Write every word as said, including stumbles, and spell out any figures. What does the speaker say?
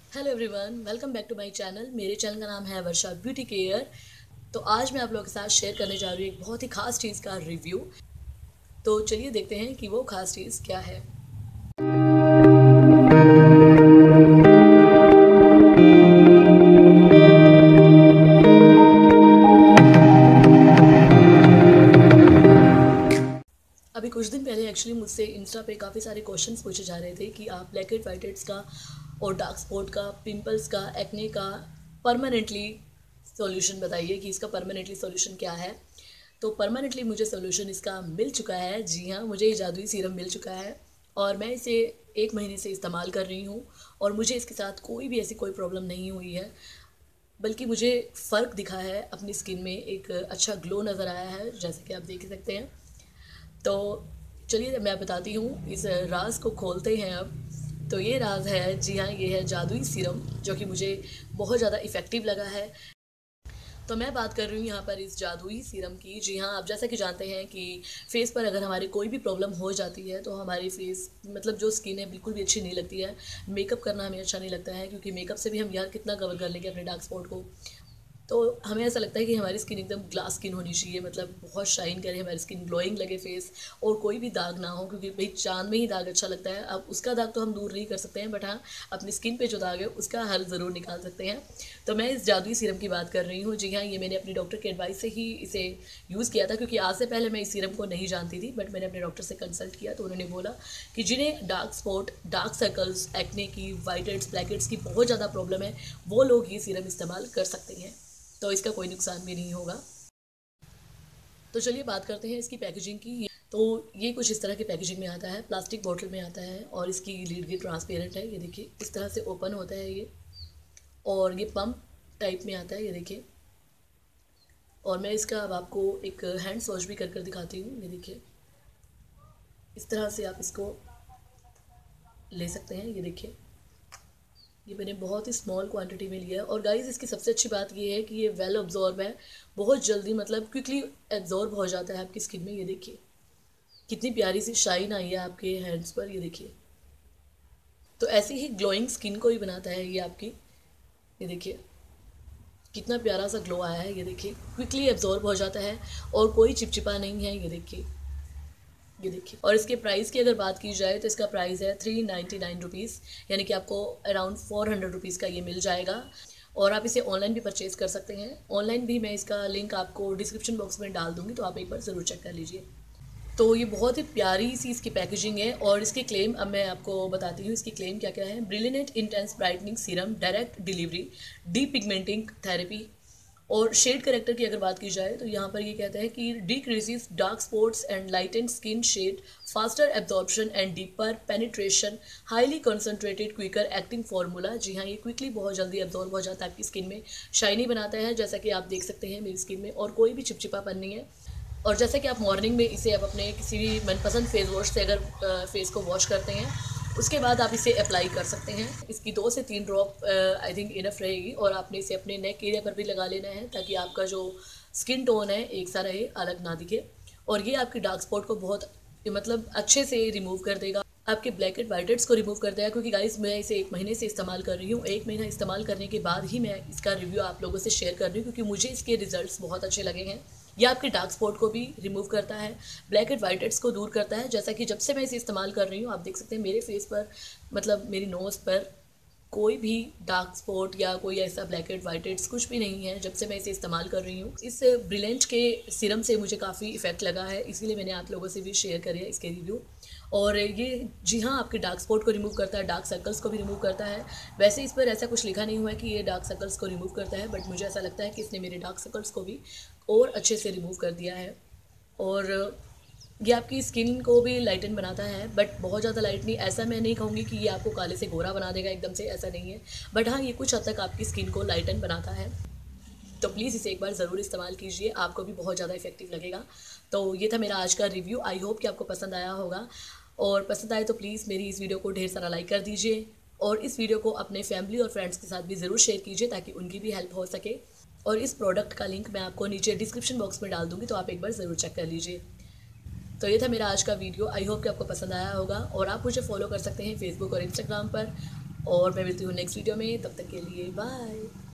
Hello everyone, welcome back to my channel. मेरे channel का नाम है वर्षा ब्यूटी केयर। तो आज मैं आप लोगों के साथ शेयर करने जा रही हूँ एक बहुत ही खास चीज़ का रिव्यू। तो चलिए देखते हैं कि वो खास चीज़ क्या है। अभी कुछ दिन पहले एक्चुअली मुझसे इंस्टा पे काफ़ी सारे क्वेश्चंस पूछे जा रहे थे कि आप ब्लैक हेड वाइट हेड्स का और डार्क स्पॉट का, पिंपल्स का, एक्ने का परमानेंटली सॉल्यूशन बताइए कि इसका परमानेंटली सॉल्यूशन क्या है। तो परमानेंटली मुझे सॉल्यूशन इसका मिल चुका है। जी हाँ, मुझे ये जादुई सीरम मिल चुका है और मैं इसे एक महीने से इस्तेमाल कर रही हूँ और मुझे इसके साथ कोई भी ऐसी कोई प्रॉब्लम नहीं हुई है, बल्कि मुझे फ़र्क दिखा है। अपनी स्किन में एक अच्छा ग्लो नज़र आया है, जैसे कि आप देख सकते हैं। तो चलिए मैं बताती हूँ, इस राज को खोलते हैं अब। तो ये राज है, जी हाँ, ये है जादुई सीरम, जो कि मुझे बहुत ज़्यादा इफ़ेक्टिव लगा है। तो मैं बात कर रही हूँ यहाँ पर इस जादुई सीरम की। जी हाँ, आप जैसा कि जानते हैं कि फेस पर अगर हमारी कोई भी प्रॉब्लम हो जाती है तो हमारी फेस मतलब जो स्किन है बिल्कुल भी अच्छी नहीं लगती है। मेकअप करना हमें अच्छा नहीं लगता है, क्योंकि मेकअप से भी हम यार कितना कवर कर लेंगे अपने डार्क स्पॉट को। तो हमें ऐसा लगता है कि हमारी स्किन एकदम ग्लास स्किन होनी चाहिए, मतलब बहुत शाइन करे, हमारी स्किन ग्लोइंग लगे फेस, और कोई भी दाग ना हो, क्योंकि भाई चांद में ही दाग अच्छा लगता है। अब उसका दाग तो हम दूर नहीं कर सकते हैं, बट हाँ, अपनी स्किन पे जो दाग है उसका हल ज़रूर निकाल सकते हैं। तो मैं इस जादुई सीरम की बात कर रही हूँ। जी हाँ, ये मैंने अपनी डॉक्टर के एडवाइस से ही इसे यूज़ किया था, क्योंकि आज से पहले मैं इस सीरम को नहीं जानती थी, बट मैंने अपने डॉक्टर से कंसल्ट किया तो उन्होंने बोला कि जिन्हें dark spot, dark circles, acne की, वाइट हेड्स, ब्लैक हेड्स की बहुत ज़्यादा प्रॉब्लम है, वो लोग ये सीरम इस्तेमाल कर सकते हैं। तो इसका कोई नुकसान भी नहीं होगा। तो चलिए बात करते हैं इसकी पैकेजिंग की। तो ये कुछ इस तरह की पैकेजिंग में आता है, प्लास्टिक बॉटल में आता है, और इसकी लीड भी ट्रांसपेरेंट है। ये देखिए इस तरह से ओपन होता है ये, और ये पंप टाइप में आता है, ये देखिए। और मैं इसका अब आपको एक हैंड वॉश भी कर कर दिखाती हूँ। ये देखिए इस तरह से आप इसको ले सकते हैं। ये देखिए, ये मैंने बहुत ही स्मॉल क्वांटिटी में लिया है। और गाइस, इसकी सबसे अच्छी बात ये है कि ये वेल अब्जॉर्ब है, बहुत जल्दी मतलब क्विकली एब्जॉर्ब हो जाता है आपकी स्किन में। ये देखिए कितनी प्यारी सी शाइन आई है आपके हैंड्स पर, ये देखिए। तो ऐसी ही ग्लोइंग स्किन को ही बनाता है ये आपकी। ये देखिए कितना प्यारा सा ग्लो आया है, ये देखिए क्विकली एब्जॉर्ब हो जाता है और कोई चिपचिपा नहीं है। ये देखिए, ये देखिए। और इसके प्राइस की अगर बात की जाए तो इसका प्राइस है थ्री नाइन्टी नाइन रुपीज़, यानी कि आपको अराउंड फोर हंड्रेड रुपीज़ का ये मिल जाएगा। और आप इसे ऑनलाइन भी परचेज़ कर सकते हैं। ऑनलाइन भी मैं इसका लिंक आपको डिस्क्रिप्शन बॉक्स में डाल दूँगी, तो आप एक बार ज़रूर चेक कर लीजिए। तो ये बहुत ही प्यारी सी इसकी पैकेजिंग है। और इसके क्लेम अब मैं आपको बताती हूँ, इसकी क्लेम क्या क्या है। Brilliant intense brightening serum, direct delivery, depigmenting therapy. और शेड करेक्टर की अगर बात की जाए तो यहाँ पर ये कहता है कि decreases dark spots and lightened skin shade, faster absorption and deeper penetration, highly concentrated quicker acting formula. जी हाँ, ये क्विकली बहुत जल्दी एब्जॉर्ब हो जाता है आपकी स्किन में, शाइनी बनाता है, जैसा कि आप देख सकते हैं मेरी स्किन में, और कोई भी चिपचिपापन नहीं है। और जैसे कि आप मॉर्निंग में इसे आप अपने किसी भी मनपसंद फेस वॉश से अगर फेस को वॉश करते हैं, उसके बाद आप इसे अप्लाई कर सकते हैं। इसकी दो से तीन ड्रॉप आई थिंक इनफ रहेगी, और आपने इसे अपने नेक एरिया पर भी लगा लेना है, ताकि आपका जो स्किन टोन है एक सा रहे, अलग ना दिखे। और ये आपके डार्क स्पॉट को बहुत मतलब अच्छे से रिमूव कर देगा, आपके ब्लैक एंड वाइट हेड्स को रिमूव कर देगा। क्योंकि गाइस, मैं इसे एक महीने से इस्तेमाल कर रही हूँ। एक महीना इस्तेमाल करने के बाद ही मैं इसका रिव्यू आप लोगों से शेयर कर रही हूँ, क्योंकि मुझे इसके रिजल्ट्स बहुत अच्छे लगे हैं। ये आपके डार्क स्पॉट को भी रिमूव करता है, ब्लैक एंड वाइट हेड्स को दूर करता है। जैसा कि जब से मैं इसे इस्तेमाल कर रही हूँ, आप देख सकते हैं मेरे फेस पर, मतलब मेरी नोज़ पर कोई भी डार्क स्पॉट या कोई ऐसा ब्लैक हेड वाइट हेड्स कुछ भी नहीं है, जब से मैं इसे इस्तेमाल कर रही हूँ। इस ब्रिलियंट के सीरम से मुझे काफ़ी इफेक्ट लगा है, इसीलिए मैंने आप लोगों से भी शेयर करी है इसके रिव्यू। और ये जी हाँ, आपके डार्क स्पॉट को रिमूव करता है, डार्क सर्कल्स को भी रिमूव करता है। वैसे इस पर ऐसा कुछ लिखा नहीं हुआ है कि ये डार्क सर्कल्स को रिमूव करता है, बट मुझे ऐसा लगता है कि इसने मेरे डार्क सर्कल्स को भी और अच्छे से रिमूव कर दिया है। और ये आपकी स्किन को भी लाइटन बनाता है, बट बहुत ज़्यादा लाइट नहीं। ऐसा मैं नहीं कहूँगी कि ये आपको काले से गोरा बना देगा एकदम से, ऐसा नहीं है। बट हाँ, ये कुछ हद तक आपकी स्किन को लाइटन बनाता है। तो प्लीज़ इसे एक बार ज़रूर इस्तेमाल कीजिए, आपको भी बहुत ज़्यादा इफेक्टिव लगेगा। तो ये था मेरा आज का रिव्यू। आई होप कि आपको पसंद आया होगा, और पसंद आए तो प्लीज़ मेरी इस वीडियो को ढेर सारा लाइक कर दीजिए, और इस वीडियो को अपने फैमिली और फ्रेंड्स के साथ भी ज़रूर शेयर कीजिए, ताकि उनकी भी हेल्प हो सके। और इस प्रोडक्ट का लिंक मैं आपको नीचे डिस्क्रिप्शन बॉक्स में डाल दूँगी, तो आप एक बार ज़रूर चेक कर लीजिए। तो ये था मेरा आज का वीडियो। आई होप कि आपको पसंद आया होगा, और आप मुझे फॉलो कर सकते हैं फेसबुक और इंस्टाग्राम पर। और मैं मिलती हूँ नेक्स्ट वीडियो में, तब तक के लिए बाय।